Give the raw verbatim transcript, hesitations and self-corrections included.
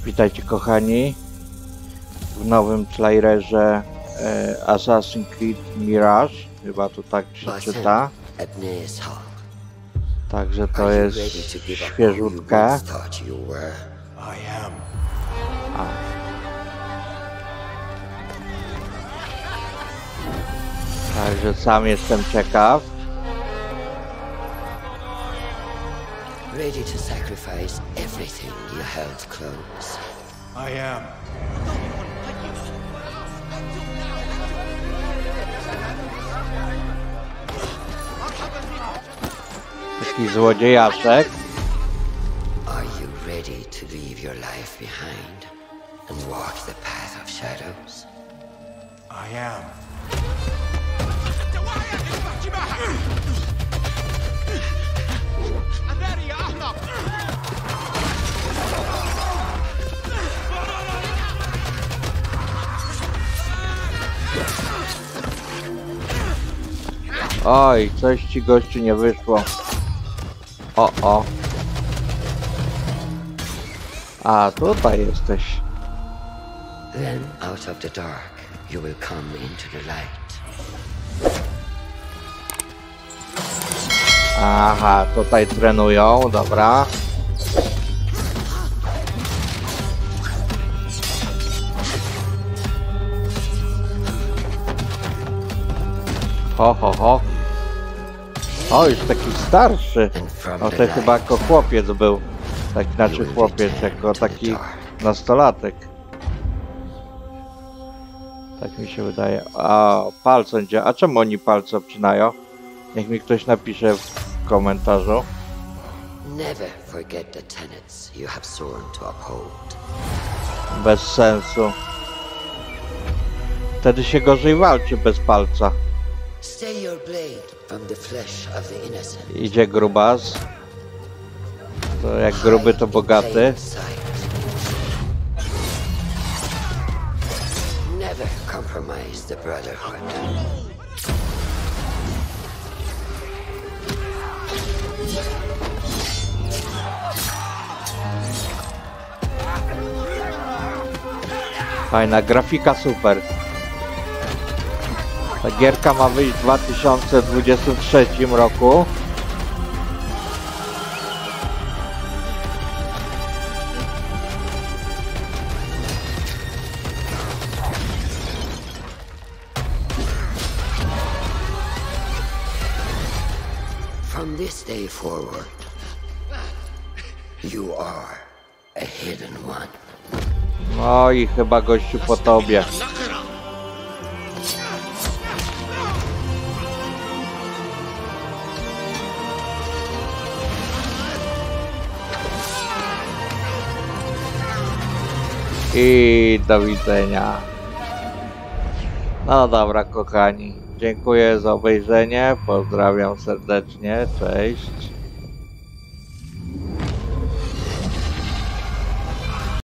Witajcie kochani w nowym trailerze e, Assassin's Creed Mirage, chyba to tak się czyta. Także to jest świeżutka. A. Także sam jestem ciekaw. Ready to sacrifice everything you held close. I am. Taki złodziejaszek. Are you ready to leave your life behind and walk the path of shadows? I am. Oj, coś ci gościu nie wyszło. O, o. A, tutaj jesteś. Then out of the dark you will come into the light. Aha, tutaj trenują, dobra. Ho, ho, ho. O, już taki starszy. O, to chyba jako chłopiec był. Tak, znaczy chłopiec, jako taki nastolatek. Tak mi się wydaje. A, palcem działa. A czemu oni palce obcinają? Niech mi ktoś napisze w komentarzu. Never forget the tenets you have sworn to uphold. Bez sensu. Wtedy się gorzej walczy bez palca. Stay your blade from the flesh of the innocent. Idzie grubas. To jak gruby to bogaty. Never compromise the brotherhood. Fajna grafika, super. Ta gierka ma wyjść w dwa tysiące dwudziestym trzecim roku. From this day forward, you are a hidden one. No i chyba gościu po tobie. I do widzenia. No dobra kochani, dziękuję za obejrzenie, pozdrawiam serdecznie, cześć.